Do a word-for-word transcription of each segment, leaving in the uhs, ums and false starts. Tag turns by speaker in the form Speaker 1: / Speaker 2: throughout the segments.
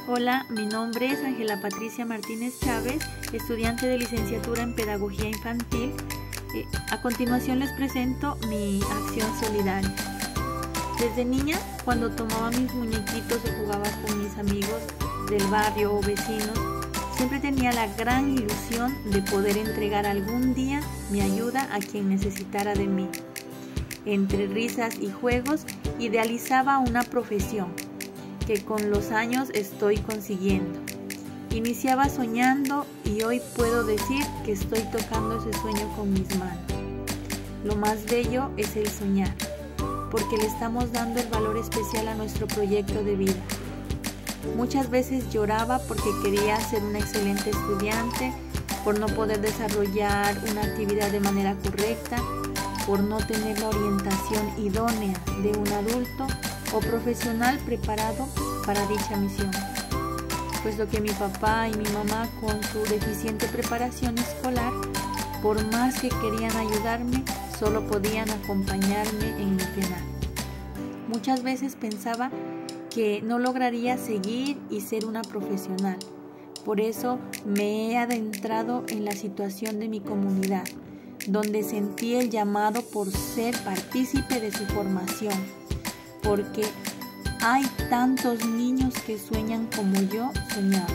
Speaker 1: Hola, mi nombre es Ángela Patricia Martínez Chávez, estudiante de licenciatura en Pedagogía Infantil. Eh, a continuación les presento mi acción solidaria. Desde niña, cuando tomaba mis muñequitos y jugaba con mis amigos del barrio o vecinos, siempre tenía la gran ilusión de poder entregar algún día mi ayuda a quien necesitara de mí. Entre risas y juegos, idealizaba una profesión que con los años estoy consiguiendo. Iniciaba soñando y hoy puedo decir que estoy tocando ese sueño con mis manos. Lo más bello es el soñar, porque le estamos dando el valor especial a nuestro proyecto de vida. Muchas veces lloraba porque quería ser una excelente estudiante, por no poder desarrollar una actividad de manera correcta, por no tener la orientación idónea de un adulto o profesional preparado para dicha misión, puesto que mi papá y mi mamá, con su deficiente preparación escolar, por más que querían ayudarme, solo podían acompañarme en mi penal. Muchas veces pensaba que no lograría seguir y ser una profesional. Por eso me he adentrado en la situación de mi comunidad, donde sentí el llamado por ser partícipe de su formación, porque hay tantos niños que sueñan como yo soñaba,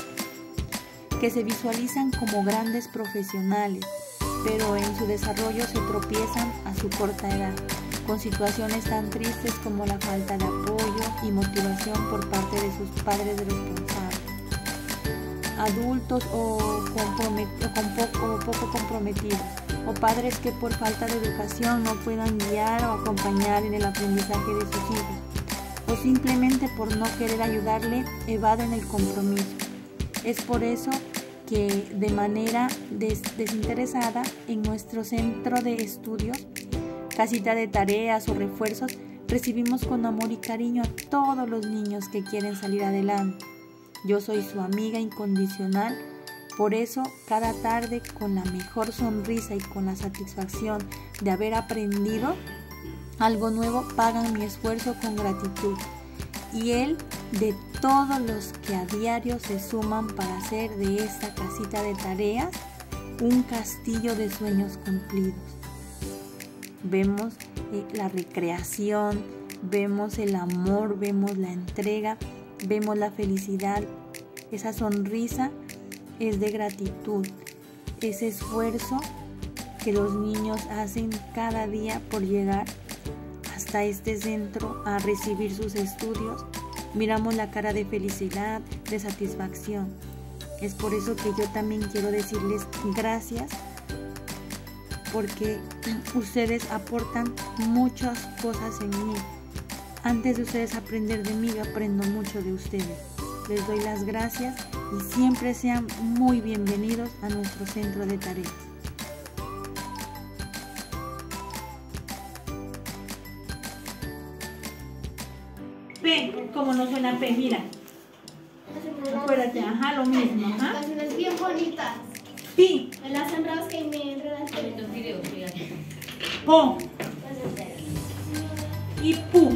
Speaker 1: que se visualizan como grandes profesionales, pero en su desarrollo se tropiezan a su corta edad, con situaciones tan tristes como la falta de apoyo y motivación por parte de sus padres responsables, adultos o, compromet- o, con poco, o poco comprometidos, o padres que por falta de educación no puedan guiar o acompañar en el aprendizaje de sus hijos, o simplemente por no querer ayudarle evaden el compromiso. Es por eso que de manera des- desinteresada en nuestro centro de estudios, casita de tareas o refuerzos, recibimos con amor y cariño a todos los niños que quieren salir adelante. Yo soy su amiga incondicional. Por eso, cada tarde, con la mejor sonrisa y con la satisfacción de haber aprendido algo nuevo, pagan mi esfuerzo con gratitud. Y él de todos los que a diario se suman para hacer de esta casita de tareas un castillo de sueños cumplidos. Vemos eh, la recreación, vemos el amor, vemos la entrega, vemos la felicidad, esa sonrisa es de gratitud, ese esfuerzo que los niños hacen cada día por llegar hasta este centro a recibir sus estudios. Miramos la cara de felicidad, de satisfacción. Es por eso que yo también quiero decirles gracias, porque ustedes aportan muchas cosas en mí. Antes de ustedes aprender de mí, yo aprendo mucho de ustedes. Les doy las gracias y siempre sean muy bienvenidos a nuestro centro de tareas. P, como no suena P, mira. Acuérdate, ajá, lo mismo, ajá.
Speaker 2: Canciones bien bonitas.
Speaker 1: Pi.
Speaker 2: Me las sembrados que me enredaste.
Speaker 1: Po. Y pu.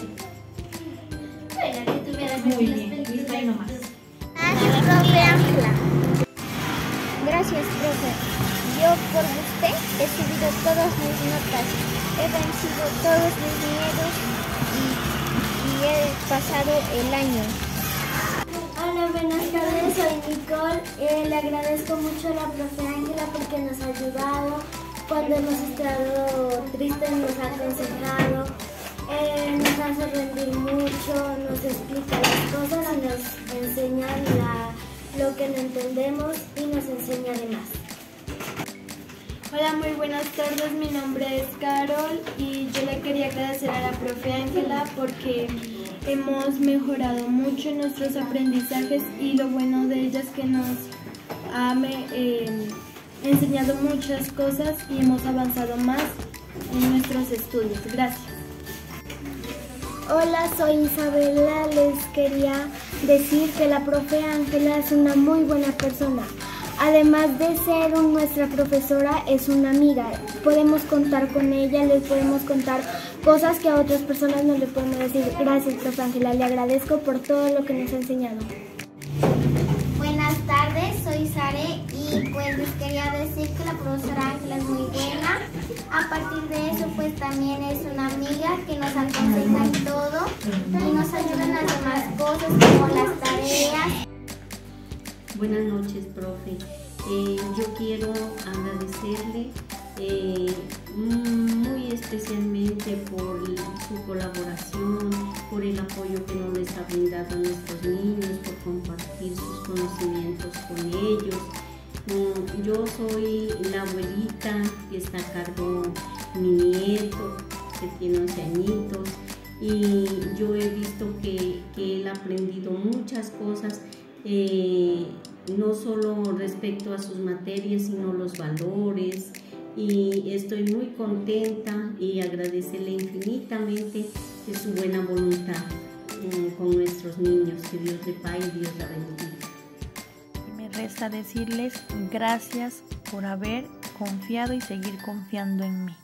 Speaker 1: Muy bien, listo, ahí nomás.
Speaker 3: Profe Ángela. Gracias, profe. Yo por usted he subido todas mis notas, he vencido todos mis miedos y, y he pasado el año.
Speaker 2: Hola, buenas tardes, soy Nicole. Eh, le agradezco mucho a la profe Ángela porque nos ha ayudado. Cuando hemos estado tristes nos ha aconsejado. Eh, nos hace rendir mucho, nos explica las cosas y nos enseña la, lo que no entendemos y nos enseña de más.
Speaker 4: Hola, muy buenas tardes, mi nombre es Carol y yo le quería agradecer a la profe Ángela porque hemos mejorado mucho en nuestros aprendizajes y lo bueno de ella es que nos ha eh, enseñado muchas cosas y hemos avanzado más en nuestros estudios. Gracias.
Speaker 2: Hola, soy Isabela. Les quería decir que la profe Ángela es una muy buena persona. Además de ser un- nuestra profesora, es una amiga. Podemos contar con ella, les podemos contar cosas que a otras personas no le podemos decir. Gracias, profe Ángela, le agradezco por todo lo que nos ha enseñado.
Speaker 3: Buenas tardes, soy Sare y pues les quería decir que la profesora Ángela es muy buena. A partir de eso pues también es una amiga que nos aconseja en todo y nos ayuda en las demás cosas como las tareas.
Speaker 5: Buenas noches, profe. Eh, yo quiero agradecerle eh, muy especialmente por su colaboración, por el apoyo que nos les ha brindado a nuestros niños, por compartir sus conocimientos con ellos. Mm, yo soy la abuelita que está a cargo de mi nieto, que tiene once añitos, y yo he visto que, que él ha aprendido muchas cosas. Eh, no solo respecto a sus materias, sino los valores, y estoy muy contenta y agradecerle infinitamente de su buena voluntad eh, con nuestros niños. Que Dios le pague y Dios la bendiga.
Speaker 1: Me resta decirles gracias por haber confiado y seguir confiando en mí.